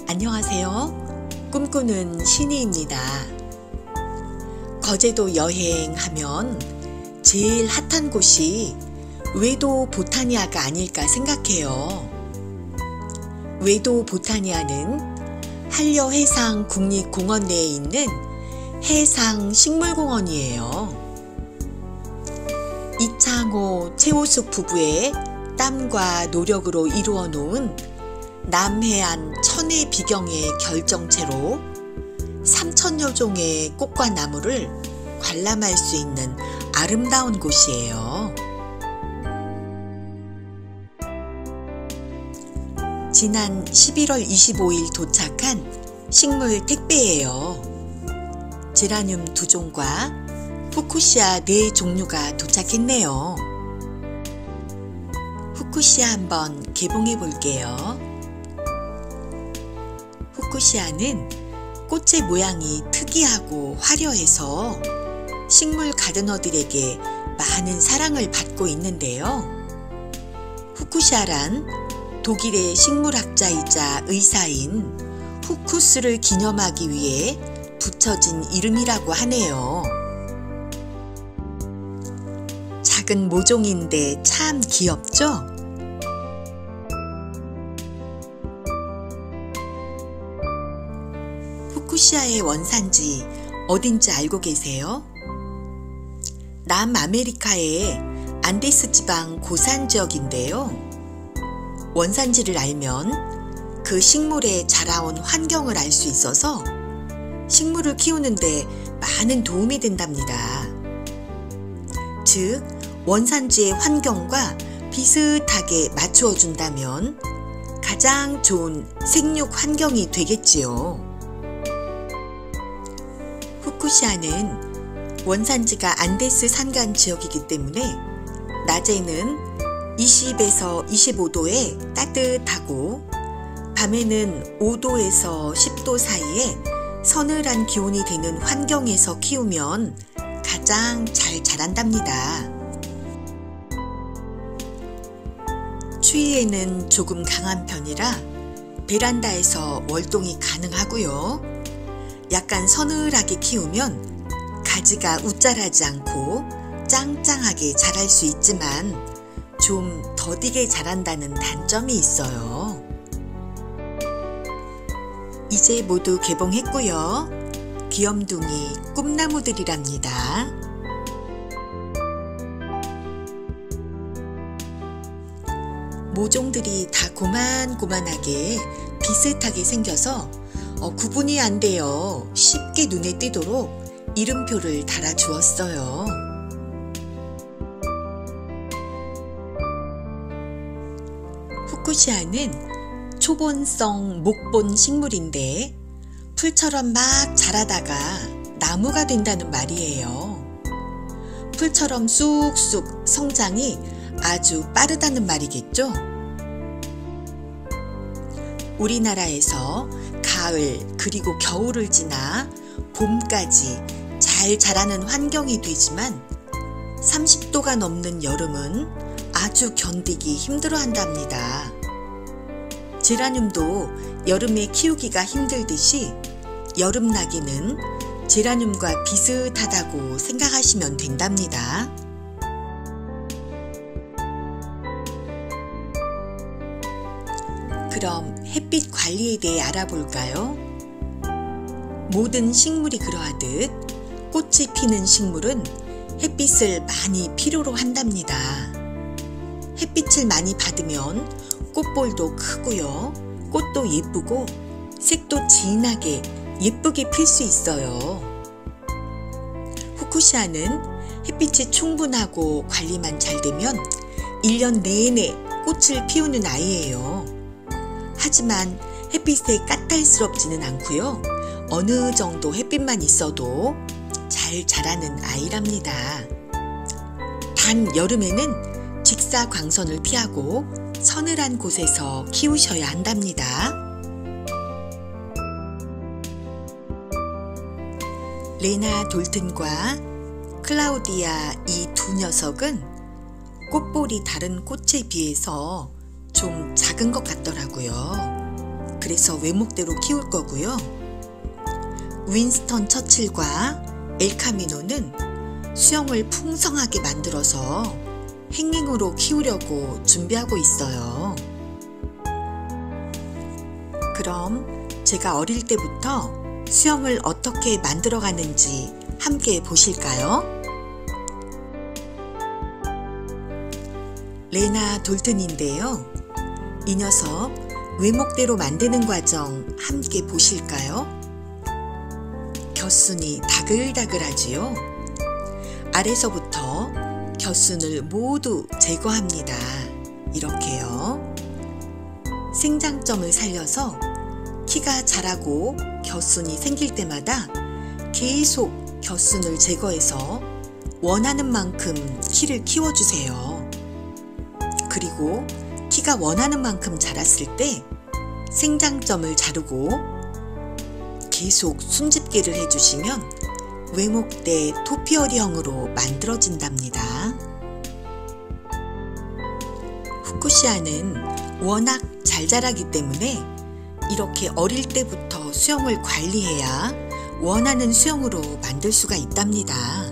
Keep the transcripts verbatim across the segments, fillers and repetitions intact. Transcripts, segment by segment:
안녕하세요. 꿈꾸는 신이입니다. 거제도 여행하면 제일 핫한 곳이 외도 보타니아가 아닐까 생각해요. 외도 보타니아는 한려해상 국립공원 내에 있는 해상식물공원이에요. 이창호, 최호숙 부부의 땀과 노력으로 이루어 놓은 남해안 천혜 비경의 결정체로 삼천여 종의 꽃과 나무를 관람할 수 있는 아름다운 곳이에요. 지난 십일월 이십오일 도착한 식물 택배예요. 제라늄 두 종과 후쿠시아 네 종류가 도착했네요. 후쿠시아 한번 개봉해 볼게요. 후쿠시아는 꽃의 모양이 특이하고 화려해서 식물 가드너들에게 많은 사랑을 받고 있는데요. 후쿠시아란 독일의 식물학자이자 의사인 후쿠스를 기념하기 위해 붙여진 이름이라고 하네요. 작은 모종인데 참 귀엽죠? 후쿠시아의 원산지 어딘지 알고 계세요? 남아메리카의 안데스 지방 고산 지역인데요. 원산지를 알면 그 식물에 자라온 환경을 알 수 있어서 식물을 키우는데 많은 도움이 된답니다. 즉, 원산지의 환경과 비슷하게 맞추어 준다면 가장 좋은 생육 환경이 되겠지요. 후쿠시아는 원산지가 안데스 산간 지역이기 때문에 낮에는 이십에서 이십오 도에 따뜻하고 밤에는 오 도에서 십 도 사이에 서늘한 기온이 되는 환경에서 키우면 가장 잘 자란답니다. 추위에는 조금 강한 편이라 베란다에서 월동이 가능하고요. 약간 서늘하게 키우면 가지가 웃자라지 않고 짱짱하게 자랄 수 있지만 좀 더디게 자란다는 단점이 있어요. 이제 모두 개봉했고요. 귀염둥이 꿈나무들이랍니다. 모종들이 다 고만고만하게 비슷하게 생겨서 어, 구분이 안 돼요. 쉽게 눈에 띄도록 이름표를 달아주었어요. 후쿠시아는 초본성 목본 식물인데 풀처럼 막 자라다가 나무가 된다는 말이에요. 풀처럼 쑥쑥 성장이 아주 빠르다는 말이겠죠? 우리나라에서 가을 그리고 겨울을 지나 봄까지 잘 자라는 환경이 되지만 삼십 도가 넘는 여름은 아주 견디기 힘들어 한답니다. 제라늄도 여름에 키우기가 힘들듯이 여름나기는 제라늄과 비슷하다고 생각하시면 된답니다. 그럼 햇빛 관리에 대해 알아볼까요? 모든 식물이 그러하듯 꽃이 피는 식물은 햇빛을 많이 필요로 한답니다. 햇빛을 많이 받으면 꽃볼도 크고요. 꽃도 예쁘고 색도 진하게 예쁘게 필 수 있어요. 후쿠시아는 햇빛이 충분하고 관리만 잘 되면 일 년 내내 꽃을 피우는 아이예요. 하지만 햇빛에 까탈스럽지는 않고요. 어느 정도 햇빛만 있어도 잘 자라는 아이랍니다. 단 여름에는 직사광선을 피하고 서늘한 곳에서 키우셔야 한답니다. 레나 돌튼과 클라우디아 이 두 녀석은 꽃볼이 다른 꽃에 비해서 좀 작은 것 같더라고요. 그래서 외목대로 키울 거고요. 윈스턴 처칠과 엘카미노는 수영을 풍성하게 만들어서 행행으로 키우려고 준비하고 있어요. 그럼 제가 어릴 때부터 수영을 어떻게 만들어가는지 함께 보실까요? 레나 돌튼인데요. 이 녀석 외목대로 만드는 과정 함께 보실까요? 겨순이 다글다글하지요. 아래서부터 겨순을 모두 제거합니다. 이렇게요. 생장점을 살려서 키가 자라고 겨순이 생길 때마다 계속 겨순을 제거해서 원하는 만큼 키를 키워주세요. 그리고 키가 원하는 만큼 자랐을 때 생장점을 자르고 계속 순집기를 해주시면 외목대 토피어리형으로 만들어진답니다. 후쿠시아는 워낙 잘 자라기 때문에 이렇게 어릴 때부터 수영을 관리해야 원하는 수영으로 만들 수가 있답니다.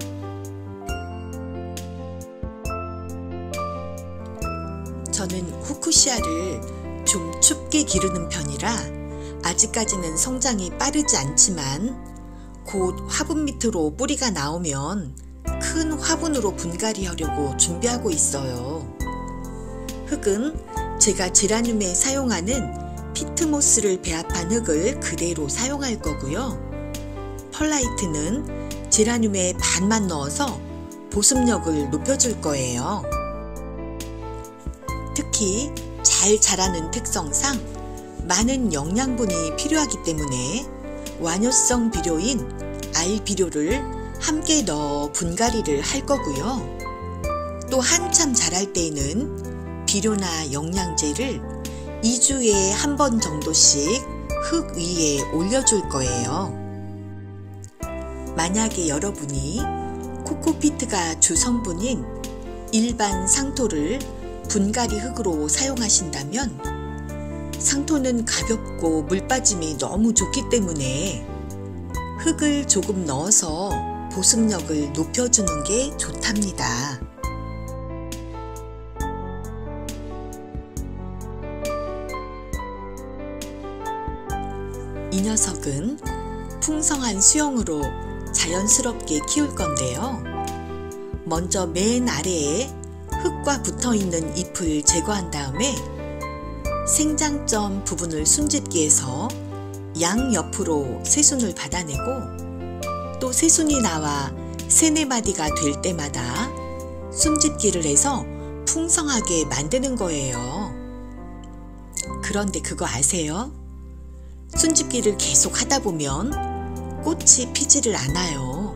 저는 후쿠시아를 좀 춥게 기르는 편이라 아직까지는 성장이 빠르지 않지만 곧 화분 밑으로 뿌리가 나오면 큰 화분으로 분갈이 하려고 준비하고 있어요. 흙은 제가 제라늄에 사용하는 피트모스를 배합한 흙을 그대로 사용할 거고요. 펄라이트는 제라늄에 반만 넣어서 보습력을 높여줄 거예요. 특히 잘 자라는 특성상 많은 영양분이 필요하기 때문에 완효성 비료인 알 비료를 함께 넣어 분갈이를 할 거고요. 또 한참 자랄 때에는 비료나 영양제를 이 주에 한 번 정도씩 흙 위에 올려줄 거예요. 만약에 여러분이 코코피트가 주성분인 일반 상토를 분갈이 흙으로 사용하신다면 상토는 가볍고 물빠짐이 너무 좋기 때문에 흙을 조금 넣어서 보습력을 높여주는 게 좋답니다. 이 녀석은 풍성한 수영으로 자연스럽게 키울 건데요. 먼저 맨 아래에 흙과 붙어있는 잎을 제거한 다음에 생장점 부분을 순집기해서 양옆으로 새순을 받아내고 또 새순이 나와 세네 마디가 될 때마다 순집기를 해서 풍성하게 만드는 거예요. 그런데 그거 아세요? 순집기를 계속 하다 보면 꽃이 피지를 않아요.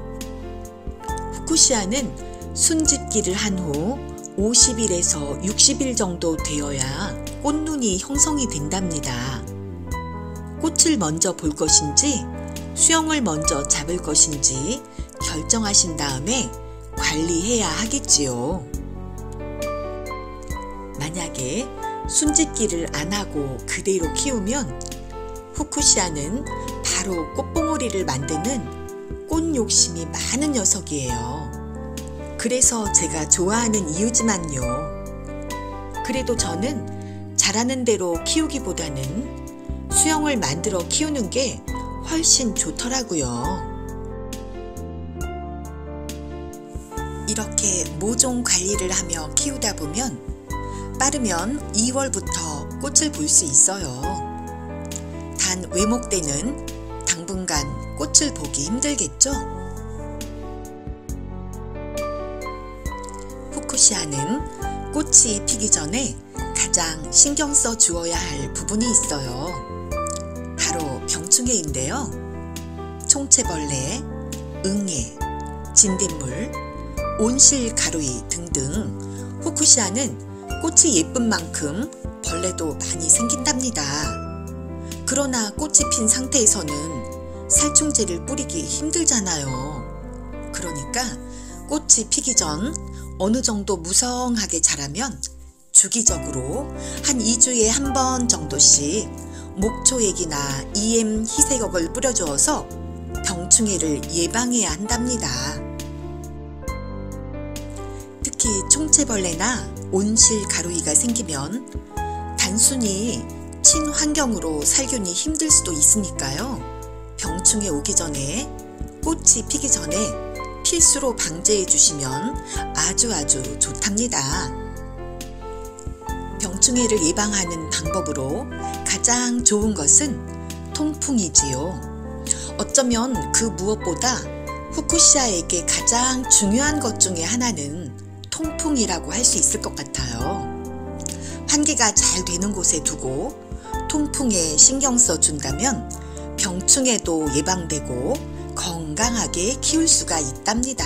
후쿠시아는 순집기를 한 후 오십 일에서 육십 일 정도 되어야 꽃눈이 형성이 된답니다. 꽃을 먼저 볼 것인지 수영을 먼저 잡을 것인지 결정하신 다음에 관리해야 하겠지요. 만약에 순집기를 안 하고 그대로 키우면 후쿠시아는 바로 꽃봉오리를 만드는 꽃 욕심이 많은 녀석이에요. 그래서 제가 좋아하는 이유지만요. 그래도 저는 자라는 대로 키우기보다는 수영을 만들어 키우는 게 훨씬 좋더라고요. 이렇게 모종 관리를 하며 키우다 보면 빠르면 이월부터 꽃을 볼 수 있어요. 단 외목대는 당분간 꽃을 보기 힘들겠죠? 후쿠시아는 꽃이 피기 전에 가장 신경 써 주어야 할 부분이 있어요. 바로 병충해인데요. 총체벌레, 응애, 진딧물, 온실가루이 등등 후쿠시아는 꽃이 예쁜 만큼 벌레도 많이 생긴답니다. 그러나 꽃이 핀 상태에서는 살충제를 뿌리기 힘들잖아요. 그러니까 꽃이 피기 전 어느 정도 무성하게 자라면 주기적으로 한 이 주에 한 번 정도씩 목초액이나 이엠 희색액을 뿌려주어서 병충해를 예방해야 한답니다. 특히 총체벌레나 온실 가루이가 생기면 단순히 친환경으로 살기는 힘들 수도 있으니까요. 병충해 오기 전에, 꽃이 피기 전에 필수로 방제해 주시면 아주 아주 좋답니다. 병충해를 예방하는 방법으로 가장 좋은 것은 통풍이지요. 어쩌면 그 무엇보다 후쿠시아에게 가장 중요한 것 중에 하나는 통풍이라고 할 수 있을 것 같아요. 환기가 잘 되는 곳에 두고 통풍에 신경 써 준다면 병충해도 예방되고 건강하게 키울 수가 있답니다.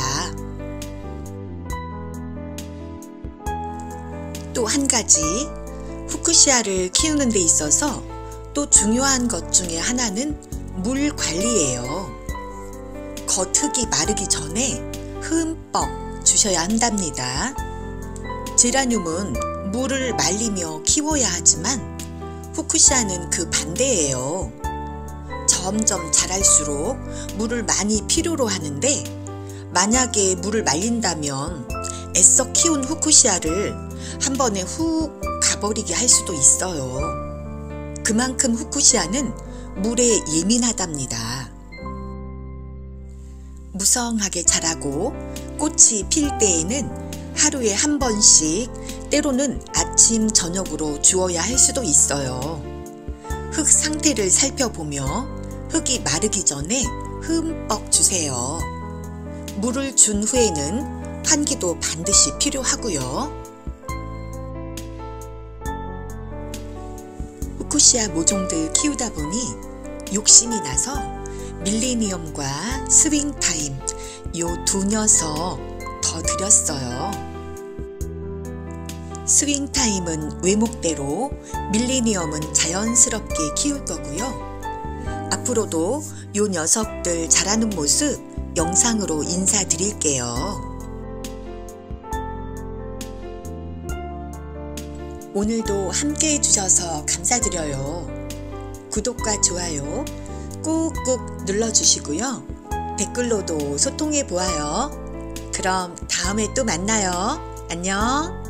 또 한 가지, 후쿠시아를 키우는 데 있어서 또 중요한 것 중에 하나는 물 관리예요. 겉흙이 마르기 전에 흠뻑 주셔야 한답니다. 제라늄은 물을 말리며 키워야 하지만 후쿠시아는 그 반대예요. 점점 자랄수록 물을 많이 필요로 하는데 만약에 물을 말린다면 애써 키운 후쿠시아를 한 번에 훅 가버리게 할 수도 있어요. 그만큼 후쿠시아는 물에 예민하답니다. 무성하게 자라고 꽃이 필 때에는 하루에 한 번씩, 때로는 아침, 저녁으로 주어야 할 수도 있어요. 흙 상태를 살펴보며 흙이 마르기 전에 흠뻑 주세요. 물을 준 후에는 환기도 반드시 필요하고요. 후쿠시아 모종들 키우다 보니 욕심이 나서 밀레니엄과 스윙타임 요 두 녀석 더 들였어요. 스윙타임은 외목대로, 밀레니엄은 자연스럽게 키울 거고요. 앞으로도 요 녀석들 자라는 모습 영상으로 인사드릴게요. 오늘도 함께 해주셔서 감사드려요. 구독과 좋아요 꾹꾹 눌러주시고요. 댓글로도 소통해 보아요. 그럼 다음에 또 만나요. 안녕.